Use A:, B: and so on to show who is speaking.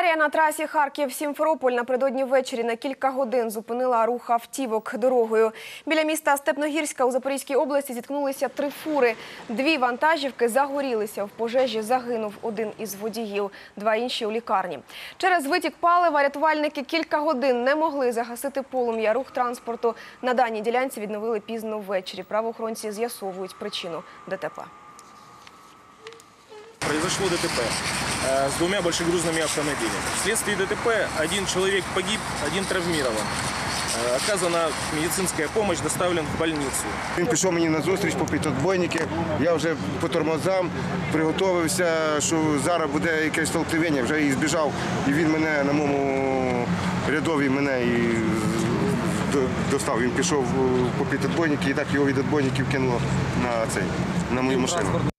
A: Аварія на трасі Харків-Сімферополь напередодні ввечері на кілька годин зупинила рух автівок дорогою. Біля міста Степногірська у Запорізькій області зіткнулися 3 фури. 2 вантажівки загорілися. В пожежі загинув один із водіїв, 2 інші у лікарні. Через витік палива рятувальники кілька годин не могли загасити полум'я. Рух транспорту на даній ділянці відновили пізно ввечері. Правоохоронці з'ясовують причину ДТП.
B: Произошло ДТП с 2 большегрузными автомобилями. Вследствие ДТП 1 человек погиб, 1 травмирован. Оказана медицинская помощь, доставлен в больницу.
C: Він пішов мені на зустріч попід отбойники. Я вже по тормозам приготувався, що зараз буде якесь столкновення. Вже і збіжав, і він мене на моєму рядові мене і достав. Він пішов попід отбойники, і так його від отбойників кинуло на мою машину.